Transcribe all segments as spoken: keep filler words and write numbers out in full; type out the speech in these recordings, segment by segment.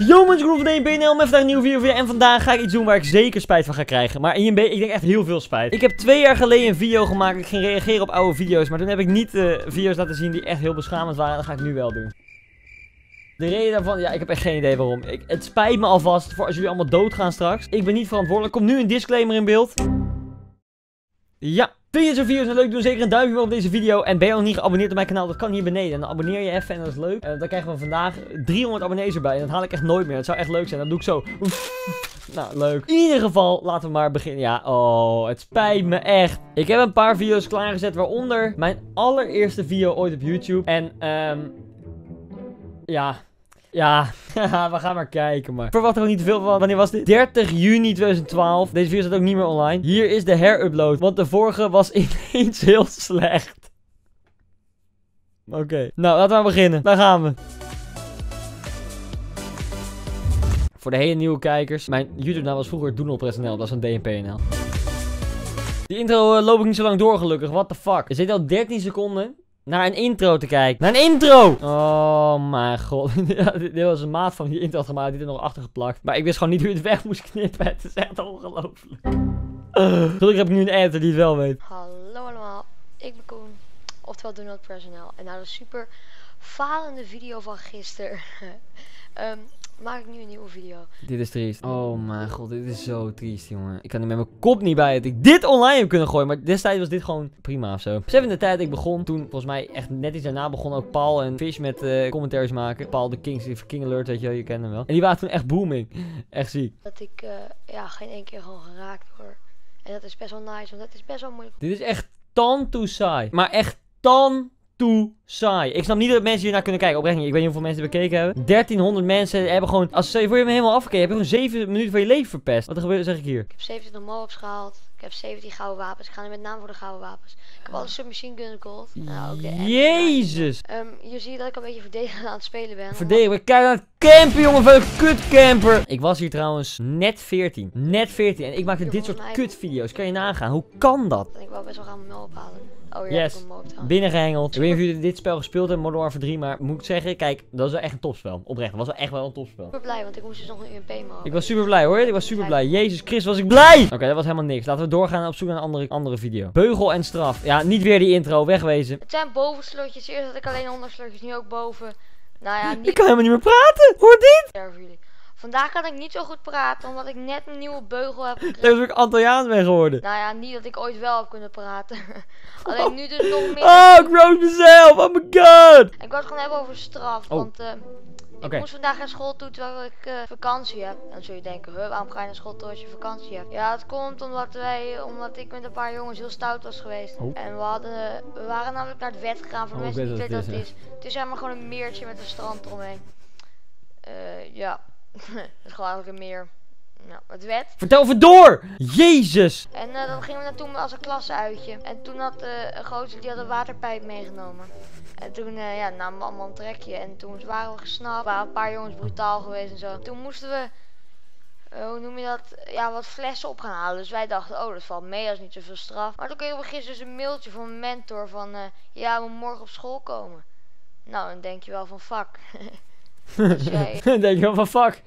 Yo mensen, Groen van D N P N L met vandaag een nieuwe video voor je. En vandaag ga ik iets doen waar ik zeker spijt van ga krijgen. Maar I M B, ik denk echt heel veel spijt. Ik heb twee jaar geleden een video gemaakt. Ik ging reageren op oude video's. Maar toen heb ik niet uh, video's laten zien die echt heel beschamend waren. Dat ga ik nu wel doen. De reden daarvan, ja, ik heb echt geen idee waarom. Ik, het spijt me alvast voor als jullie allemaal doodgaan straks. Ik ben niet verantwoordelijk. Er komt nu een disclaimer in beeld. Ja. Vind je zo'n video's nou leuk? Doe zeker een duimpje omhoog op deze video. En ben je nog niet geabonneerd op mijn kanaal? Dat kan hier beneden. En dan abonneer je even en dat is leuk. En dan krijgen we vandaag driehonderd abonnees erbij. En dat haal ik echt nooit meer. Dat zou echt leuk zijn. Dat doe ik zo. Nou, leuk. In ieder geval, laten we maar beginnen. Ja, oh, het spijt me echt. Ik heb een paar video's klaargezet, waaronder mijn allereerste video ooit op YouTube. En, ehm... Um, ja... Ja, we gaan maar kijken maar. Ik verwacht er ook niet te veel van. Wanneer was dit? dertig juni tweeduizend twaalf. Deze video staat ook niet meer online. Hier is de herupload. Want de vorige was ineens heel slecht. Oké. Okay. Nou, laten we maar beginnen. Daar gaan we. Voor de hele nieuwe kijkers. Mijn YouTube naam was vroeger Doenel.nl. Dat was een D N P N L. Die intro uh, loop ik niet zo lang door gelukkig. What the fuck. Er zit al dertien seconden naar een intro te kijken. Naar een intro! Oh mijn god. Dit was een maat van die intro had gemaakt. Die er nog achter geplakt. Maar ik wist gewoon niet hoe je het weg moest knippen. Het is echt ongelooflijk. Uh, gelukkig heb ik nu een editor die het wel weet. Hallo allemaal. Ik ben Koen. Oftewel Doenel.nl. En nou de super falende video van gisteren. um, maak ik nu een nieuwe video. Dit is triest. Oh mijn god, dit is zo triest, jongen. Ik kan er met mijn kop niet bij dat ik dit online heb kunnen gooien. Maar destijds was dit gewoon prima of zo. Besef in de tijd dat ik begon, toen volgens mij echt net iets daarna begon ook Paul en Fish met uh, commentaries maken. Paul de Kings, King Alert, weet je wel, je kent hem wel. En die waren toen echt booming. Echt ziek. Dat ik uh, ja, geen één keer gewoon geraakt word. En dat is best wel nice, want dat is best wel moeilijk. Dit is echt tan toe saai. Maar echt tan toe saai. Ik snap niet dat mensen hier naar kunnen kijken. Oprecht niet. Ik weet niet hoeveel mensen het bekeken hebben. dertienhonderd mensen hebben gewoon... Als je voor je me helemaal afgekeken, heb je gewoon zeven minuten van je leven verpest. Wat er gebeurt, zeg ik hier. Ik heb zevenentwintig mo-ups gehaald. Ik heb zeventien gouden wapens. Ik ga nu met name voor de gouden wapens. Ik heb alle submachine gun gold. Nou, ook de Jezus. Um, je ziet dat ik een beetje verdedigend aan het spelen ben. Verdedigen. Kijk aan het campen, jongen. Van een kutcamper. Ik was hier trouwens net veertien. Net veertien. En ik maakte dit soort kutvideo's. Kan je nagaan? Hoe kan dat? Ik wou best wel gaan mijn mo ophalen. Oh, hier yes. heb ik een mo op. Binnengehengeld. Ik weet niet of jullie dit spel gespeeld hebben, Modern Warfare drie, maar moet ik zeggen, kijk, dat is wel echt een topspel. Oprecht, dat was wel echt wel een topspel. Ik ben blij, want ik moest dus nog een U M P mo. Ik was super blij hoor, ik was super blij. Jezus Christus, was ik blij! Oké, okay, dat was helemaal niks. Laten we doorgaan op zoek naar een andere, andere video. Beugel en straf. Ja, niet weer die intro, wegwezen. Het zijn bovenslotjes. Eerst had ik alleen onderslotjes, nu ook boven. Nou ja, niet... Ik kan helemaal niet meer praten. Hoor dit? Ja, voor jullie. Vandaag kan ik niet zo goed praten, omdat ik net een nieuwe beugel heb gekregen. Dat is ook Antilliaans ben geworden. Nou ja, niet dat ik ooit wel heb kunnen praten. Alleen nu dus nog meer. Oh, ik roast mezelf. Oh my god. Ik wou het gewoon hebben over straf, oh. want uh, ik okay. moest vandaag naar school toe terwijl ik uh, vakantie heb. Dan zul je denken, huh, waarom ga je naar school toe als je vakantie hebt? Ja, het komt omdat wij, omdat ik met een paar jongens heel stout was geweest. Oh. En we hadden, we waren namelijk naar het wet gegaan, voor de oh, mensen die niet weten wat het is. Het is helemaal gewoon een meertje met een strand eromheen. Uh, ja. Dat is gewoon eigenlijk een meer. Nou, het wet. Vertel even door! Jezus! En uh, dan gingen we naartoe als een klasseuitje. En toen had uh, een gozer die had een waterpijp meegenomen. En toen uh, ja, namen we allemaal een trekje. En toen waren we gesnapt. Er waren een paar jongens brutaal geweest en zo. Toen moesten we, uh, hoe noem je dat? Ja, wat flessen op gaan halen. Dus wij dachten, oh, dat valt mee, als niet zoveel straf. Maar toen kregen we gisteren dus een mailtje van mijn mentor van, uh, ja, we moeten morgen op school komen. Nou, dan denk je wel van, fuck. Dus jij... denk je wel van fuck.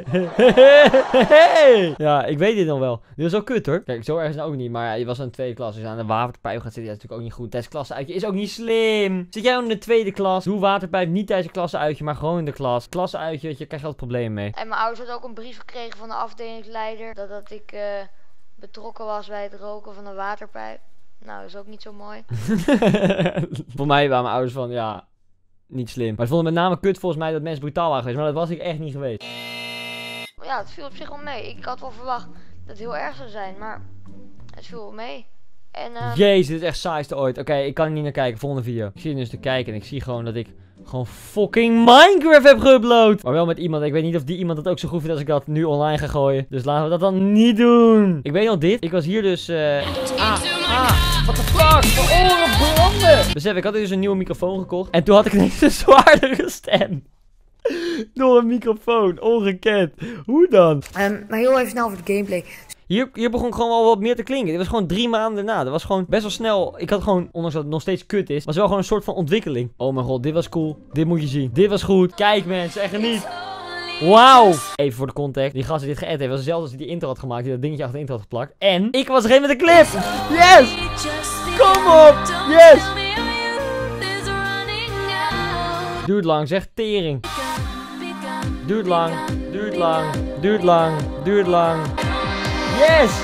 Ja, ik weet dit nog wel. Dit is ook kut hoor. Kijk, zo erg is het ook niet. Maar ja, je was in de tweede klas. Dus aan de waterpijp gaat zitten. Dat is natuurlijk ook niet goed. Tijdens klassenuitje is ook niet slim. Zit jij in de tweede klas? Doe waterpijp niet tijdens een klassenuitje, maar gewoon in de klas. Klassenuitje, weet je, krijg je altijd problemen mee. En mijn ouders hadden ook een brief gekregen van de afdelingsleider. Dat, dat ik uh, betrokken was bij het roken van de waterpijp. Nou, dat is ook niet zo mooi. Voor mij waren mijn ouders van, ja... Niet slim. Maar ze vonden met name kut volgens mij dat mensen brutaal waren geweest. Maar dat was ik echt niet geweest. Ja, het viel op zich wel mee. Ik had wel verwacht dat het heel erg zou zijn. Maar het viel wel mee. En, uh... Jezus, dit is echt saaiste ooit. Oké, okay, ik kan er niet naar kijken. Volgende video. Ik zie dus te kijken en ik zie gewoon dat ik gewoon fucking Minecraft heb geüpload. Maar wel met iemand. Ik weet niet of die iemand dat ook zo goed vindt als ik dat nu online ga gooien. Dus laten we dat dan niet doen. Ik weet nog dit. Ik was hier dus... Uh... Ah, ah. What the fuck? Mijn oren branden! Besef, ik had dus een nieuwe microfoon gekocht. En toen had ik ineens een zwaardere stem. Door een microfoon. Ongekend. Hoe dan? Um, maar heel even snel voor de gameplay. Hier, hier begon gewoon wel wat meer te klinken. Dit was gewoon drie maanden daarna. Dat was gewoon best wel snel. Ik had gewoon, ondanks dat het nog steeds kut is, was wel gewoon een soort van ontwikkeling. Oh mijn god, dit was cool. Dit moet je zien. Dit was goed. Kijk mensen, echt niet. Wauw. Even voor de context. Die gast die dit geëdit heeft was dezelfde als die die intro had gemaakt. Die dat dingetje achter de intro had geplakt. En ik was degene met de clip. Yes. Kom op. Yes. Duurt lang, zeg tering. Duurt lang, duurt lang, duurt lang, duurt lang. Yes!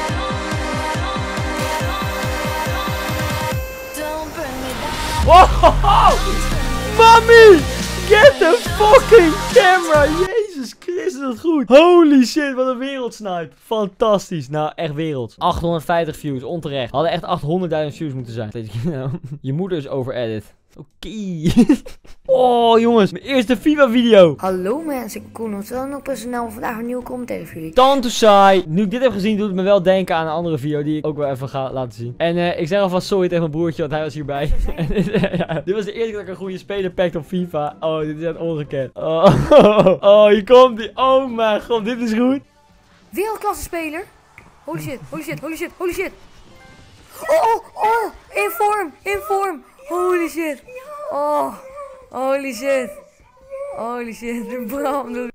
Oh, Mami! Get the fucking camera! Jezus Christus, dat goed. Holy shit, wat een wereldsnipe. Fantastisch. Nou, echt wereld. achthonderdvijftig views, onterecht. Hadden echt achthonderdduizend views moeten zijn. Je moeder is overedit. Oké. Okay. Oh jongens, mijn eerste FIFA-video. Hallo mensen, ik ben Koen op S N L. Vandaag een nieuwe commentaar voor jullie. Tanto saai. Nu ik dit heb gezien, doet het me wel denken aan een andere video die ik ook wel even ga laten zien. En uh, ik zeg alvast sorry tegen mijn broertje, want hij was hierbij. Ja, dit was de eerste keer dat ik een goede speler pakte op FIFA. Oh, dit is echt ongekend. Oh, oh, oh, hier komt die. Oh mijn god, dit is goed. Wereldklasse speler. Holy shit, holy shit, holy shit, holy shit. Oh, oh, oh, in vorm, in vorm. Holy shit. Oh, holy shit. Holy shit, de brand.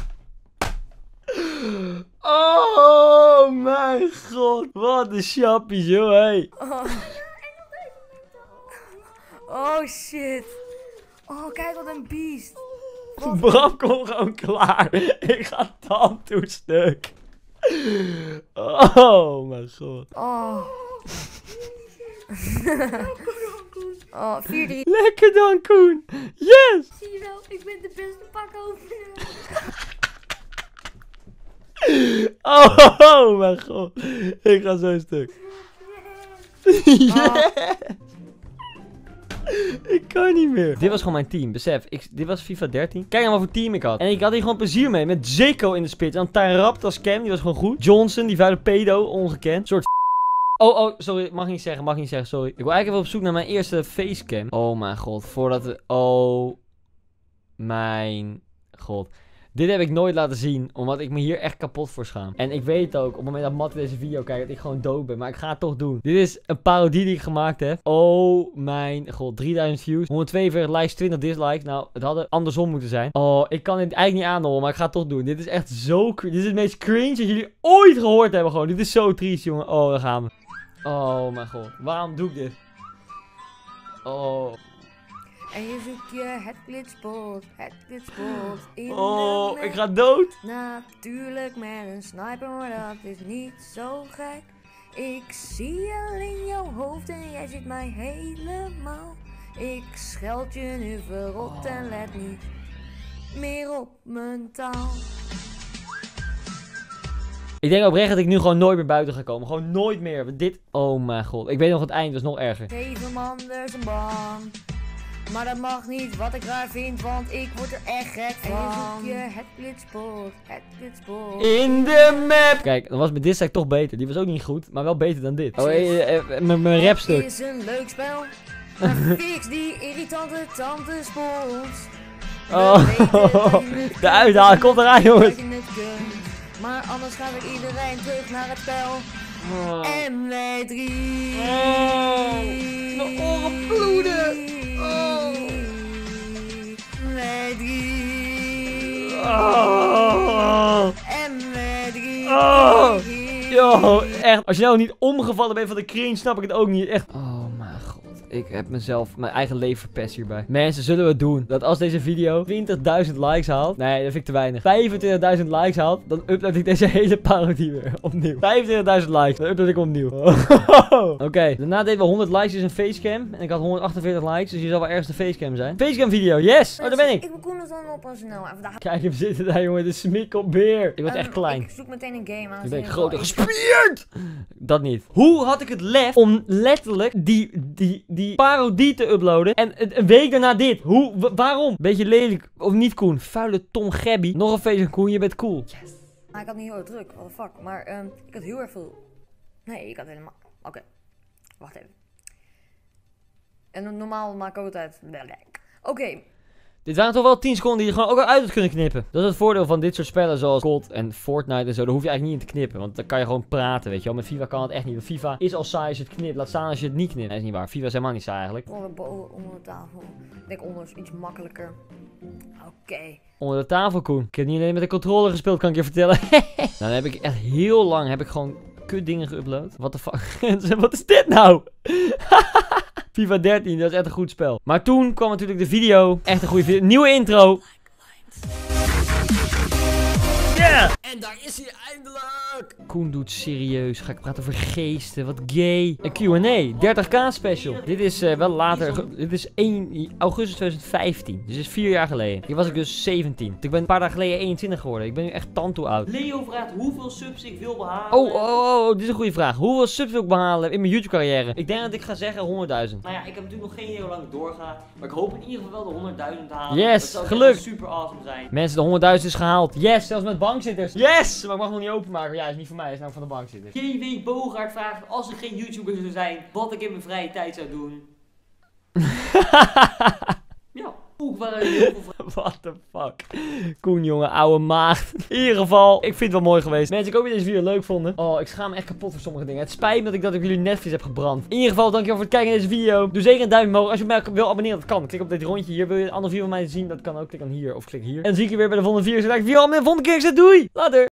Oh mijn god. Wat een chappies, joh, hey. Oh. Oh shit. Oh, kijk wat een beest. Wat... Bram komt gewoon klaar. Ik ga Tanto stuk. Oh mijn god. Oh. Oh, vier drie. Lekker dan, Koen. Yes. Zie je wel, ik ben de beste pakopener. Oh, oh mijn god. Ik ga zo stuk. Yes. Oh. Ik kan niet meer. Dit was gewoon mijn team, besef. Ik, dit was FIFA dertien. Kijk nou wat voor team ik had. En ik had hier gewoon plezier mee. Met Zeko in de spits. En Taraptas Cam, die was gewoon goed. Johnson, die vuile pedo, ongekend. Soort Oh, oh, sorry. Mag niet zeggen, mag niet zeggen, sorry. Ik wil eigenlijk even op zoek naar mijn eerste facecam. Oh mijn god, voordat we... Oh mijn god. Dit heb ik nooit laten zien, omdat ik me hier echt kapot voor schaam. En ik weet ook, op het moment dat Matt deze video kijkt, dat ik gewoon dood ben. Maar ik ga het toch doen. Dit is een parodie die ik gemaakt heb. Oh mijn god, drieduizend views, honderdtweeënveertig likes, twintig dislikes. Nou, het hadden andersom moeten zijn. Oh, ik kan het eigenlijk niet aanhoren, maar ik ga het toch doen. Dit is echt zo cringe. Dit is het meest cringe dat jullie ooit gehoord hebben gewoon. Dit is zo triest, jongen. Oh, daar gaan we. Oh mijn god, waarom doe ik dit? Oh. En je zoekt je het glitspot, het glitspot in Oh, de ik ga dood. Natuurlijk met een sniper, maar dat is niet zo gek. Ik zie al in jouw hoofd en jij ziet mij helemaal. Ik scheld je nu verrot oh. En let niet meer op mijn taal. Ik denk oprecht dat ik nu gewoon nooit meer buiten ga komen. Gewoon nooit meer. Dit. Oh mijn god. Ik weet nog het eind, dat is nog erger. Zeven man, er is een baan. Maar dat mag niet, wat ik raar vind, want ik word er echt gek van. En je zoekt je het glitspot, het glitspot. In de map. Kijk, dan was mijn dislike toch beter. Die was ook niet goed, maar wel beter dan dit. Oh, eh, eh, mijn rapstuk. Het is een leuk spel. Maar fix die irritante tante spons. Oh, de uithaal komt eraan, jongens. Maar anders gaat er iedereen terug naar het spel. Oh. M W drie. Oh. Mijn oren bloeden. Oh. M W drie. Oh. M W drie. Oh. Yo, echt. Als je nou niet omgevallen bent van de cringe, snap ik het ook niet. Echt. Oh mijn god. Ik heb mezelf, mijn eigen leven verpest hierbij. Mensen, zullen we het doen? Dat als deze video twintigduizend likes haalt. Nee, dat vind ik te weinig. vijfentwintigduizend likes haalt. Dan upload ik deze hele parodie weer opnieuw. vijfentwintigduizend likes. Dan upload ik opnieuw. Oké. Okay. Daarna deden we honderd likes is een facecam. En ik had honderdachtenveertig likes. Dus hier zal wel ergens een facecam zijn. Facecam video. Yes. Oh, daar ben ik. Ik ben Koen op S N L. En vandaag... Kijk hem zitten daar, jongen. De smikkelbeer. Ik was um, echt klein. Ik zoek meteen een game aan. Nu ben ik groter gespierd. Dat niet. Hoe had ik het lef om letterlijk die, die, die parodie te uploaden en een week daarna dit? Hoe? Waarom? Beetje lelijk of niet, Koen? Vuile Tom Gabby. Nog een feestje, Koen. Je bent cool. Yes. Maar ik had niet heel erg druk. What the fuck. Maar um, ik had heel erg veel... Nee, ik had helemaal... Oké. Okay. Wacht even. En normaal maak ik ook altijd... Oké. Okay. Dit waren toch wel tien seconden die je gewoon ook al uit had kunnen knippen. Dat is het voordeel van dit soort spellen zoals C O D en Fortnite en zo. Daar hoef je eigenlijk niet in te knippen. Want dan kan je gewoon praten, weet je wel. Met FIFA kan het echt niet. Want FIFA is al saai als je het knipt. Laat staan als je het niet knipt. Dat is niet waar. FIFA is helemaal niet saai eigenlijk. Onder de tafel. Ik denk onder is iets makkelijker. Oké. Onder de tafel, Koen. Ik heb niet alleen met de controller gespeeld, kan ik je vertellen. Nou, dan heb ik echt heel lang, heb ik gewoon kut dingen geüpload. What the fuck? Wat is dit nou? FIFA dertien, dat is echt een goed spel. Maar toen kwam natuurlijk de video. Echt een goede video. Nieuwe intro. Yeah! En daar is hij eindelijk! Koen doet serieus. Ga ik praten over geesten. Wat gay. Een Q en A. dertig k special. Dit is uh, wel later. Dit is één augustus tweeduizend vijftien. Dus dit is vier jaar geleden. Hier was ik dus zeventien. Ik ben een paar dagen geleden eenentwintig geworden. Ik ben nu echt tantoe oud. Leo vraagt hoeveel subs ik wil behalen. Oh, oh, oh, oh. Dit is een goede vraag. Hoeveel subs wil ik behalen in mijn YouTube carrière? Ik denk dat ik ga zeggen honderdduizend. Nou ja, ik heb natuurlijk nog geen idee hoe lang ik doorga. Maar ik hoop in ieder geval wel de honderdduizend te halen. Yes, dat zou gelukt. Super awesome zijn. Mensen, de honderdduizend is gehaald. Yes, zelfs met bankzitters. Yes! Maar ik mag nog niet openmaken. Ja, is niet voor mij. Is nou van de bankzitters. J W Bogaert vraagt, als ik geen YouTuber zou zijn, wat ik in mijn vrije tijd zou doen. Ja. Oeh, waar heel veel What the fuck. Koen, jongen, ouwe maagd. In ieder geval, ik vind het wel mooi geweest. Mensen, ik hoop dat deze video leuk vonden. Oh, ik schaam me echt kapot voor sommige dingen. Het spijt me dat ik dat op jullie netvlies heb gebrand. In ieder geval, dankjewel voor het kijken naar deze video. Doe zeker een duimpje omhoog. Als je mij wil abonneren, dat kan. Klik op dit rondje hier. Wil je een andere video van mij zien? Dat kan ook. Klik dan hier of klik hier. En dan zie ik je weer bij de volgende video. Zodat ik video al met de volgende keer. Doei! Later!